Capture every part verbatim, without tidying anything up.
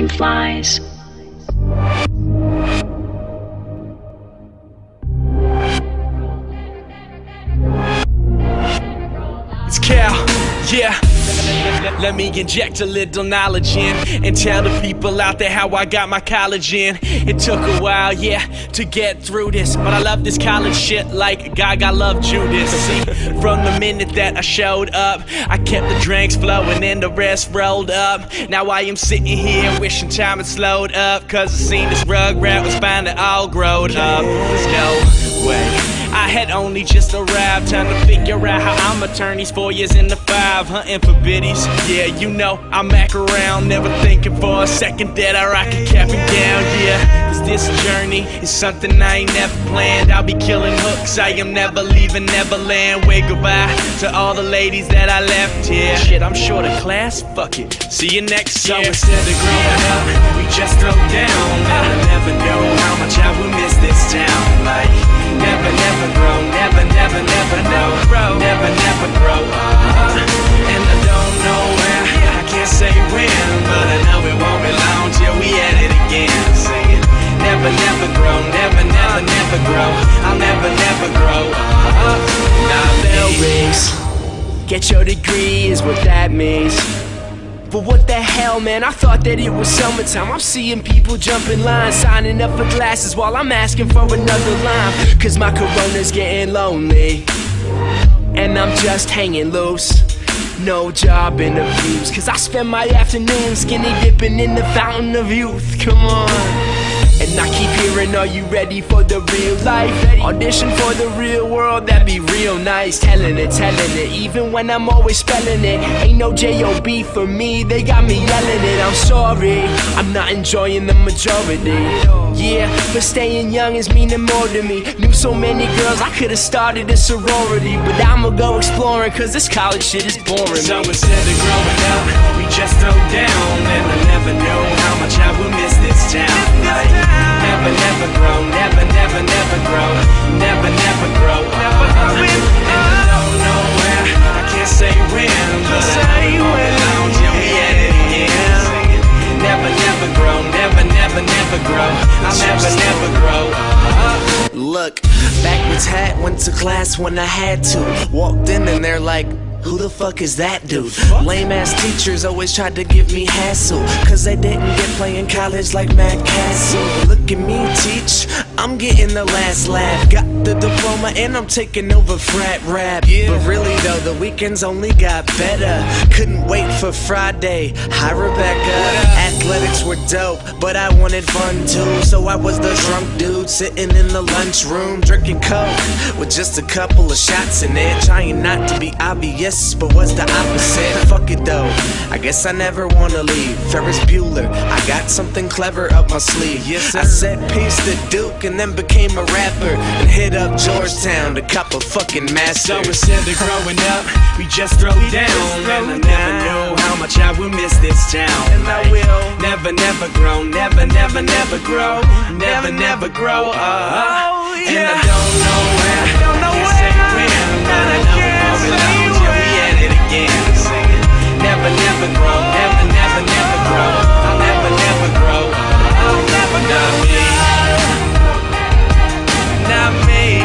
flies. It's Cal, yeah. Let me inject a little knowledge in and tell the people out there how I got my college in. It took a while, yeah, to get through this, but I love this college shit like Gaga loved Judas. See, from the minute that I showed up, I kept the drinks flowing and the rest rolled up. Now I am sitting here wishing time had slowed up, cause I seen this rug rat was finally all growed up. Let's go, wait. I had only just arrived, time to figure out how I'ma turn these four years into five, hunting for biddies. Yeah, you know, I'm back around, never thinking for a second that I rock a cap and gown, yeah. Cause this journey is something I ain't never planned. I'll be killing hooks, I am never leaving Neverland. Wave goodbye to all the ladies that I left here. Shit, I'm short of class, fuck it, see you next year. So instead of growing up, we just throw down. And I never know how much I will miss this town. Like, never, never grow, never, never, never know, never, never grow up. And I don't know where, I can't say when, but I know it won't be long till we at it again. Singing, never, never grow, never, never, never grow, I'll never, never grow up. Nah, bell rings, get your degree is what that means. But what the hell, man, I thought that it was summertime. I'm seeing people jumping lines, signing up for classes while I'm asking for another line. Cause my corona's getting lonely, and I'm just hanging loose. No job interviews, cause I spend my afternoon skinny dipping in the fountain of youth. Come on. And I keep hearing, are you ready for the real life? Audition for the real world, that'd be real nice. Telling it, telling it, even when I'm always spelling it. Ain't no J O B for me, they got me yelling it. I'm sorry, I'm not enjoying the majority. Yeah, but staying young is meaning more to me. Knew so many girls, I could've started a sorority. But I'ma go exploring, cause this college shit is boring. So instead of growing up, we just throw down. And I never know how much I will miss this town. Like, never, never grow, never, never, never grow, never, never grow up. And I don't know where, I can't say when, but I know it long till we at it again. Singing, never, never grow, never, never, never grow, I'll never, never grow up. Look, backwards hat, went to class when I had to. Walked in and they're like, who the fuck is that dude? Lame ass teachers always tried to give me hassle, cause they didn't get play in college like Matt Castle. Look at me teach, I'm getting the last laugh. Got the diploma and I'm taking over frat rap. But really though, the weekends only got better. Couldn't wait for Friday. Hi Rebecca. Athletics were dope, but I wanted fun too. So I was the drunk dude sitting in the lunchroom, drinking coke with just a couple of shots in it. Trying not to be obvious, but what's the opposite? Fuck it though, I guess I never wanna leave. Ferris Bueller, I got something clever up my sleeve. Yes, sir. I said peace to Duke and then became a rapper and hit up Georgetown to cop a fucking master. So instead of growing up, we just throw down. And I never know how much I will miss this town. And I will never, never grow, never, never, never grow, never, never grow up. And I don't know where, I can't say when, but I know it won't be long till we at it again. Singing, never, never grow, never, never, never grow, I'll never, never grow up. Not me, not me.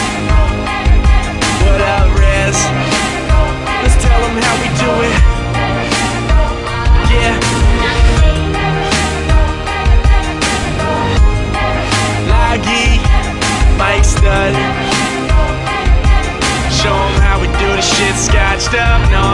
What up, Rez? Let's tell them how we do it. Yeah. Laggy, Mike Stud. Show them how we do the shit scotched up, no